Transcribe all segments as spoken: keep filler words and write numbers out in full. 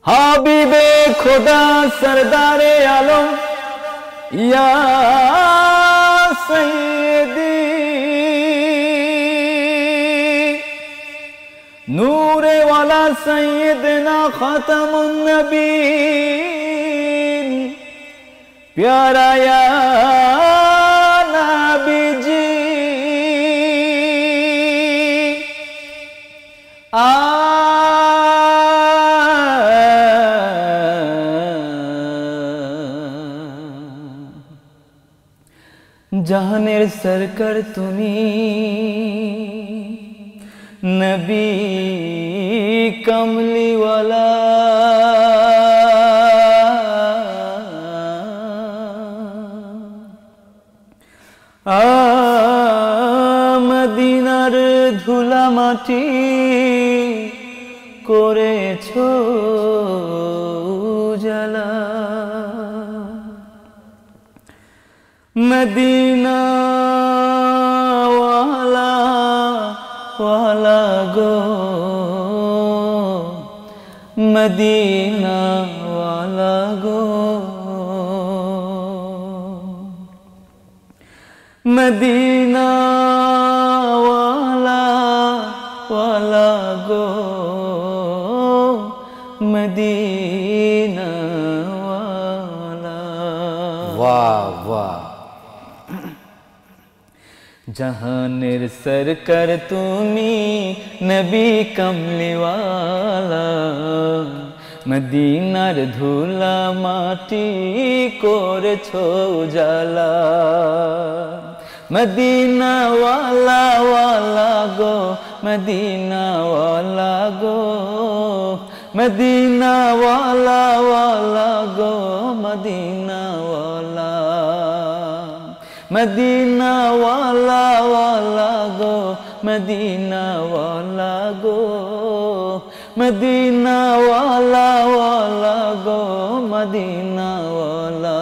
হাবিবে খোদা সরদারে আলম ইয়া সৈয়দি নূরে ওয়ালা সৈয়দনা খাতামুন নবীন প্যারা ইয়া নবীজি আ জাহানের সরকার তুমি নবী কমলিওয়ালা আ মদিনার ধুলা মাটি করেছো উজালা মদিনা ওয়ালা ওয়ালা গো মদিনা ওয়ালা গো মদিনা ওয়ালা ওয়ালা গো মদিনা ওয়ালা वाह वाह জাহানের সরকার তুমি নবী কমলিওয়ালা মদিনার ধুলা মাটি করেছো উজালা মদিনা ওয়ালা ওয়ালা গো মদিনা ওয়ালা গো মদিনা ওয়ালা ওয়ালা গো মদিনা ওয়ালা মদিনা ওয়ালা ওয়ালা গো মদিনা ওয়ালা গো মদিনা ওয়ালা ওয়ালা গো মদিনা ওয়ালা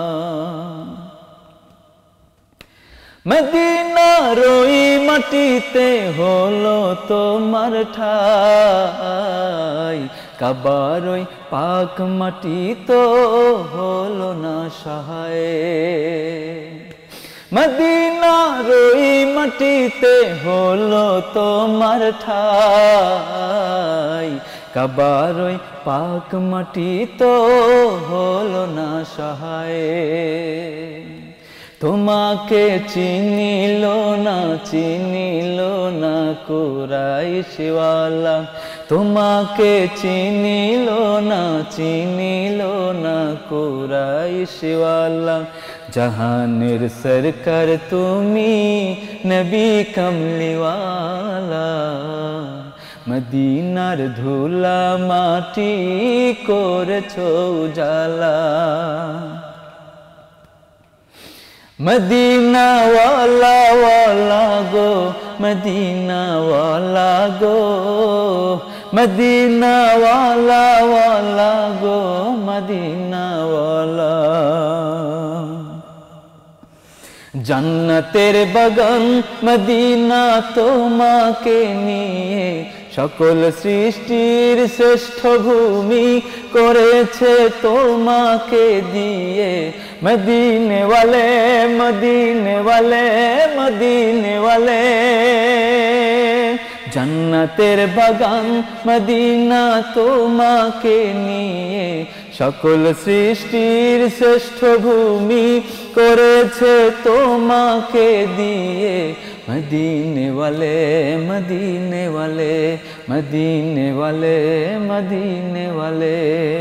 মদিনার ওই মাটিতে হলো তোমার ঠাই কাবার ওই পাক মাটি তো হলো না সহায় মদিনার ওই মাটিতে হলো তোমার ঠাই কাবার ওই পাক মাটি তো হলো না সহায় তোমাকে চিনিল না চিনিল না কুরাইশওয়ালা তোমাকে চিনিল না চিনিল না কুরাইশওয়ালা জাহানের সরকার তুমি নবী কমলিওয়ালা মদিনার ধুলা মাটি করেছো উজালা মদিনা ওয়ালা ওয়ালা গো মদিনা ওয়ালা গো মদিনা ওয়ালা ওয়ালা গো মদিনা ওয়ালা জান্নাতের বাগান মদিনা তোমাকে নিয়ে সকল সৃষ্টির শ্রেষ্ঠ ভূমি করেছে তোমাকে দিয়ে মদিনে ওয়ালে মদিনে ওয়ালে মদিনে ওয়ালে জান্নাতের বাগান মদিনা তোমাকে নিয়ে সকল সৃষ্টির শ্রেষ্ঠ ভূমি করেছে তোমাকে দিয়ে মদিনে ওয়ালে মদিনে ওয়ালে মদিনে ওয়ালে মদিনে ওয়ালে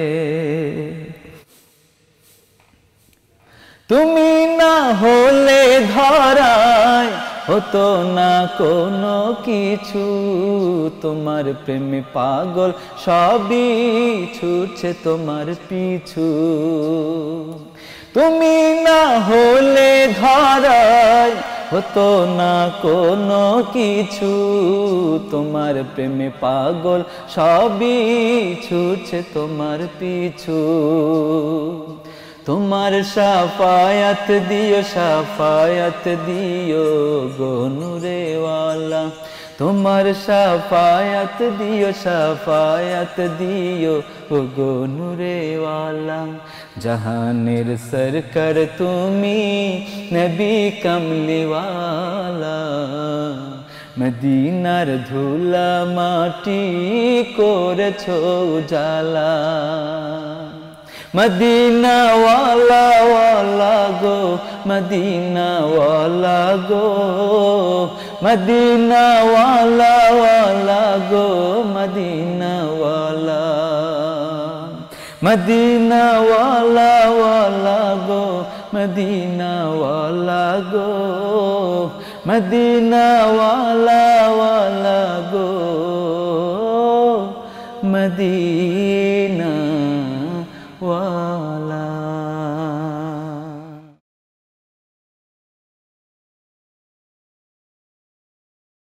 তুমি না হলে ধরায় হতো না কোনো কিছু তোমার প্রেমে পাগল সবই ছুটছে তোমার পিছু তুমি না হলে ধরায় হতো না কোনো কিছু তোমার প্রেমে পাগল সবই ছুটছে তোমার পিছু তোমার শাফায়াত দিও শাফায়াত দিও গো নূরে ওয়ালা তোমার শাফায়াত দিও শাফায়াত দিও ও গো নূরে ওয়ালা জাহানের সরকার তুমি নবী কামলি ওয়ালা মদিনার ধুলা মাটি করেছো জালা মদিনা ওয়ালা ওয়ালা গো মদিনা ওয়ালা গো মদিনা ওয়ালা ওয়ালা গো মদিনা ওয়ালা মদিনা ওয়ালা ওয়ালা গো মদিনা ওয়ালা গো মদিনা ওয়ালা ওয়ালা গো মদিনা